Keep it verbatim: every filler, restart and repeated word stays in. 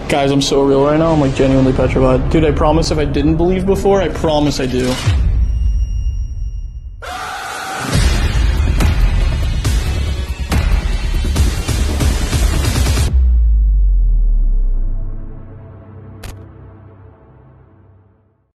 Guys, I'm so real right now. I'm like genuinely petrified. Dude, I promise if I didn't believe before, I promise I do.